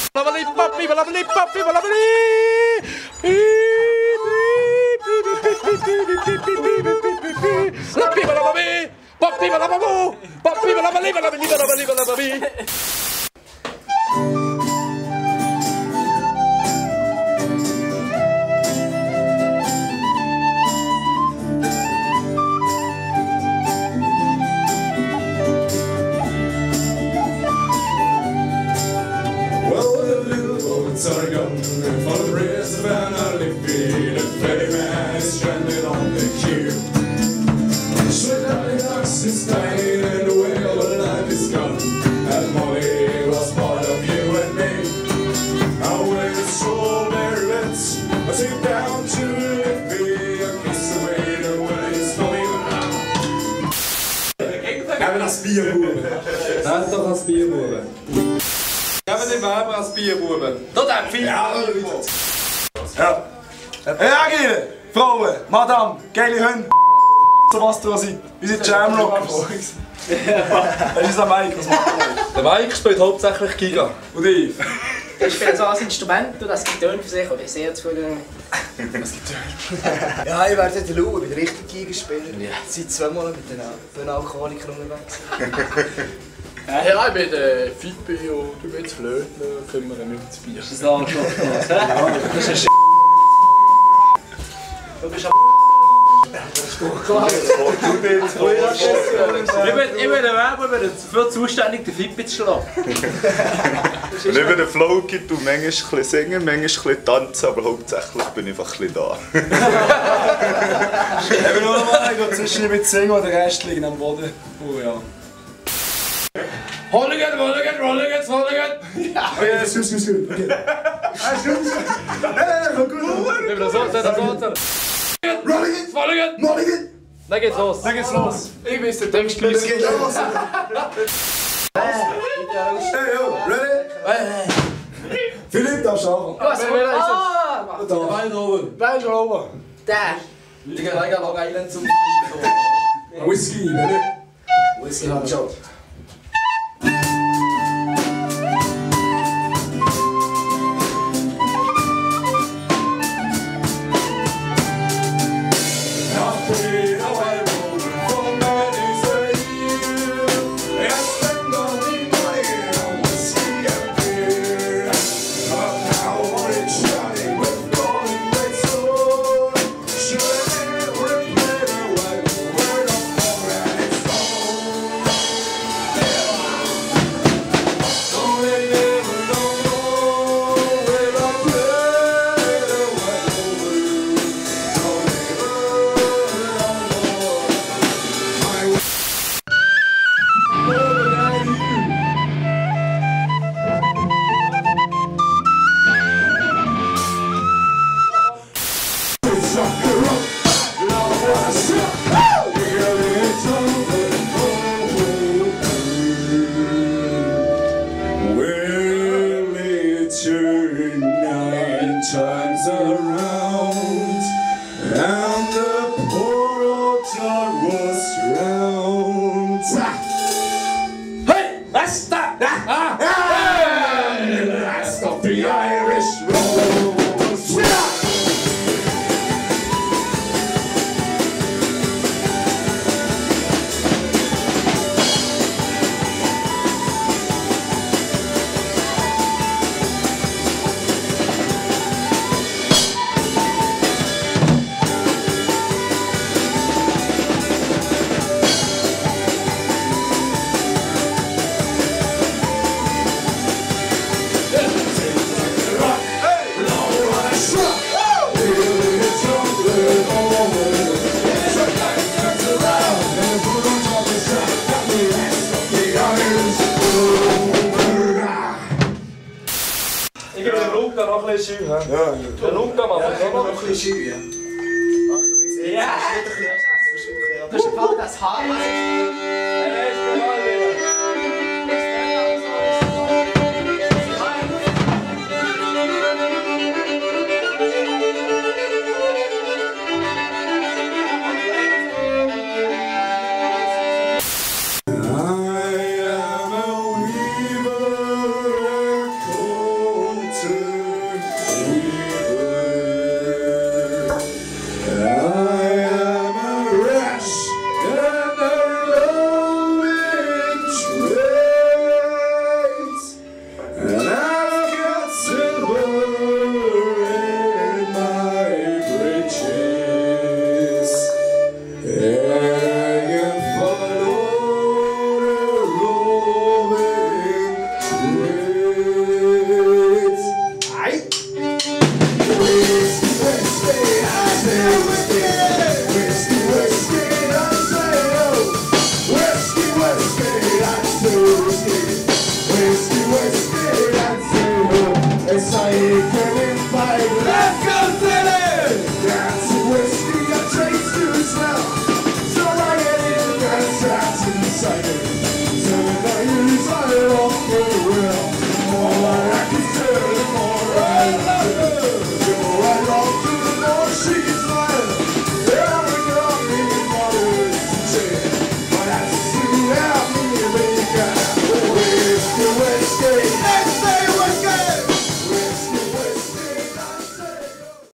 Nennt doch als Bierbuben. Geben den Weber als Bierbuben. Das hat viel. Ja. Ja, geile Frauen, Madame, geile Hunde, so was du seid. Unsere Jamrocker. Das ist unser Mike, was macht der? Der Mike spielt hauptsächlich Giga. Und ich? Ich spiele so als Instrument und das Gitarre für sich, aber ich sehr zufrieden. Was Gitarre? Ja, ich werde heute schauen, ich bin richtig Giga-Spieler. Seit 2 Monaten mit den Alkoholikern unterwegs. Ja, ich bin der Fipi und du bist Flöten, kümmern wir mich ums Bier. Das ist ein Arschloch. Das ist Du bist ein Ich bin der Werber, dafür zuständig, den Fipi zu schlagen. Und ich bin der Floki, du manchmal ein bisschen singen, manchmal ein bisschen tanzen, aber hauptsächlich bin ich einfach ein bisschen da. Eben nur mal, ich gehe zwischen mit singen und der Rest liegt am Boden. Oh ja. Rolligen! Ja, ist gut. Okay. Nein, gut. Rolligen! Dann geht's los! Ich weiß, du denkst Es geht los! Hey, yo, ready? Philipp, darfst du anfangen. Was? Bein oben! Der! Die gehen Long Island zum Whisky, ready? Whisky, ciao. Turns around and the poor old jar was drowned. Hey! Was da? Hey! Last of the Irish Rose. Ich gebe den Luca noch ein bisschen Scheu. Ja, Der Luca macht das noch. Ein bisschen Scheu, ja. Ja! Das ist ein Fall, das Haar. I am a weaver, cold. Seiten im Bein.